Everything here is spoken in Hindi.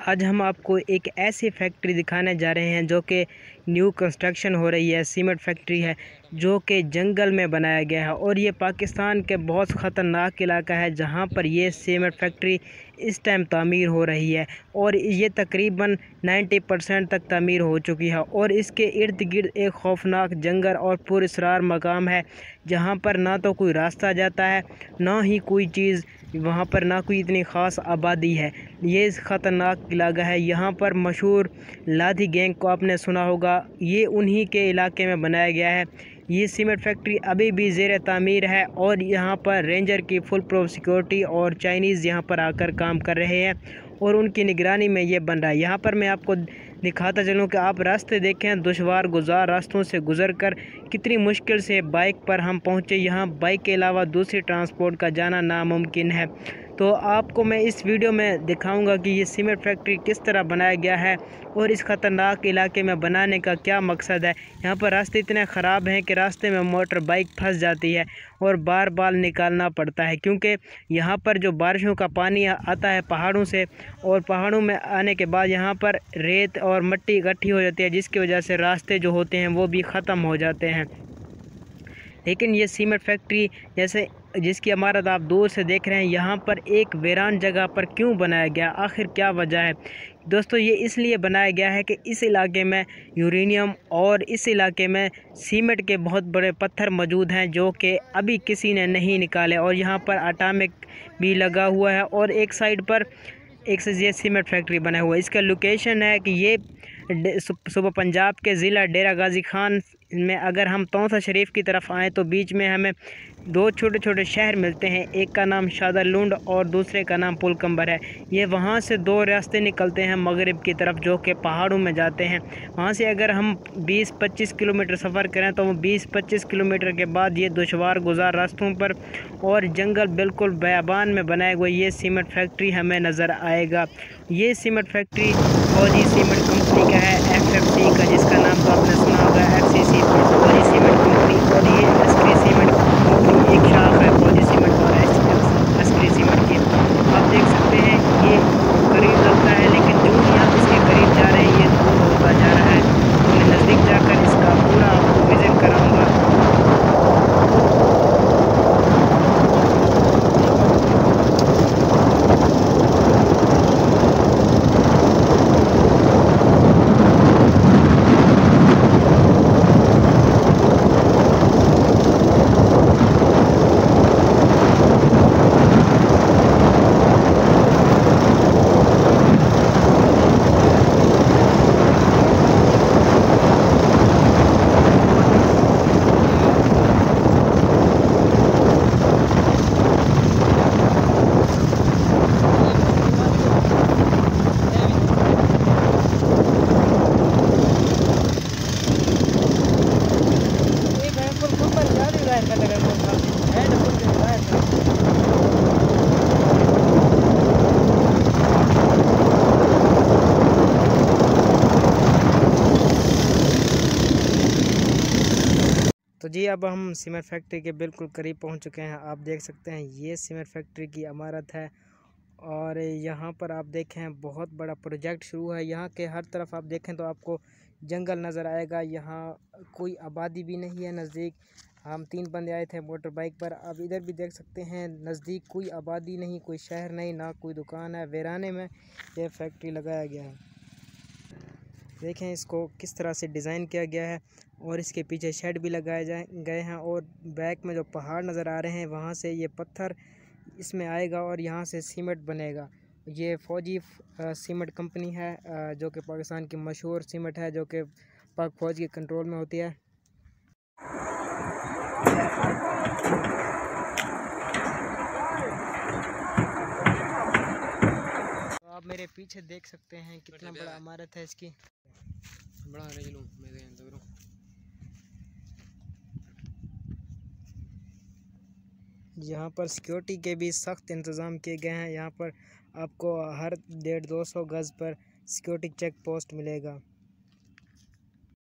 आज हम आपको एक ऐसी फैक्ट्री दिखाने जा रहे हैं जो कि न्यू कंस्ट्रक्शन हो रही है। सीमेंट फैक्ट्री है जो कि जंगल में बनाया गया है और ये पाकिस्तान के बहुत ख़तरनाक इलाका है जहां पर ये सीमेंट फैक्ट्री इस टाइम तामीर हो रही है और ये तकरीबन 90% तक तामीर हो चुकी है। और इसके इर्द गिर्द एक खौफनाक जंगल और पुरअसरार मकाम है जहां पर ना तो कोई रास्ता जाता है, ना ही कोई चीज़ वहाँ पर, ना कोई इतनी ख़ास आबादी है। ये ख़तरनाक इलाका है। यहाँ पर मशहूर लाधी गैंग को आपने सुना होगा, ये उन्हीं के इलाके में बनाया गया है। ये सीमेंट फैक्ट्री अभी भी ज़ेर तामीर है और यहाँ पर रेंजर की फुल प्रूफ सिक्योरिटी और चाइनीज़ यहाँ पर आकर काम कर रहे हैं और उनकी निगरानी में ये बन रहा है। यहाँ पर मैं आपको दिखाता चलूँ कि आप रास्ते देखें, दुश्वार गुजार रास्तों से गुजर कर कितनी मुश्किल से बाइक पर हम पहुँचे। यहाँ बाइक के अलावा दूसरी ट्रांसपोर्ट का जाना नामुमकिन है। तो आपको मैं इस वीडियो में दिखाऊंगा कि ये सीमेंट फैक्ट्री किस तरह बनाया गया है और इस ख़तरनाक इलाके में बनाने का क्या मकसद है। यहाँ पर रास्ते इतने ख़राब हैं कि रास्ते में मोटर बाइक फंस जाती है और बार बार निकालना पड़ता है, क्योंकि यहाँ पर जो बारिशों का पानी आता है पहाड़ों से, और पहाड़ों में आने के बाद यहाँ पर रेत और मिट्टी इकट्ठी हो जाती है, जिसकी वजह से रास्ते जो होते हैं वो भी ख़त्म हो जाते हैं। लेकिन ये सीमेंट फैक्ट्री जैसे जिसकी इमारत आप दूर से देख रहे हैं, यहाँ पर एक वीरान जगह पर क्यों बनाया गया, आखिर क्या वजह है दोस्तों? ये इसलिए बनाया गया है कि इस इलाके में यूरेनियम और इस इलाके में सीमेंट के बहुत बड़े पत्थर मौजूद हैं जो कि अभी किसी ने नहीं निकाले, और यहाँ पर एटॉमिक भी लगा हुआ है और एक साइड पर एक से ये सीमेंट फैक्ट्री बना हुआ है। इसका लोकेशन है कि ये सुबह पंजाब के ज़िला डेरा गाजी खान में अगर हम तौसा शरीफ की तरफ आएँ तो बीच में हमें दो छोटे छोटे शहर मिलते हैं, एक का नाम शादरलुंड और दूसरे का नाम पुलकम्बर है। ये वहाँ से दो रास्ते निकलते हैं मगरिब की तरफ जो कि पहाड़ों में जाते हैं। वहाँ से अगर हम 20-25 किलोमीटर सफ़र करें तो 20-25 किलोमीटर के बाद ये दुश्वार गुजार रास्तों पर और जंगल बिल्कुल बयाबान में बनाए हुए ये सीमेंट फैक्ट्री हमें नज़र आएगा। ये सीमेंट फैक्ट्री फौजी सीमेंट कंपनी का है, FFC का, जिसका नाम तो आपने सुना होगा, FCC फौजी सीमेंट कंपनी। और ये अस्करी सीमेंट कंपनी एक शाख है फौजी सीमेंट और अस्करी सीमेंट की। आप देख सकते हैं ये करीब लगता है, लेकिन जो ही हम इसके करीब जा रहे हैं ये दूर होता जा रहा है। तो मैं नज़दीक जाकर इसका पूरा आपको विज़िट कराऊँगा। तो जी अब हम सीमेंट फैक्ट्री के बिल्कुल करीब पहुंच चुके हैं। आप देख सकते हैं ये सीमेंट फैक्ट्री की इमारत है और यहाँ पर आप देखें बहुत बड़ा प्रोजेक्ट शुरू है। यहाँ के हर तरफ आप देखें तो आपको जंगल नज़र आएगा। यहाँ कोई आबादी भी नहीं है नज़दीक। हम 3 बंदे आए थे मोटर बाइक पर। अब इधर भी देख सकते हैं नज़दीक कोई आबादी नहीं, कोई शहर नहीं, ना कोई दुकान है। वीराने में यह फैक्ट्री लगाया गया है। देखें इसको किस तरह से डिज़ाइन किया गया है और इसके पीछे शेड भी लगाए गए हैं और बैक में जो पहाड़ नज़र आ रहे हैं वहाँ से ये पत्थर इसमें आएगा और यहाँ से सीमेंट बनेगा। ये फ़ौजी सीमेंट कंपनी है जो कि पाकिस्तान की मशहूर सीमेंट है जो कि पाक फ़ौज के कंट्रोल में होती है। तो आप मेरे पीछे देख सकते हैं कितना बड़ा इमारत है इसकी। बड़ा यहाँ पर सिक्योरिटी के भी सख्त इंतज़ाम किए गए हैं। यहाँ पर आपको हर 150-200 गज़ पर सिक्योरिटी चेक पोस्ट मिलेगा।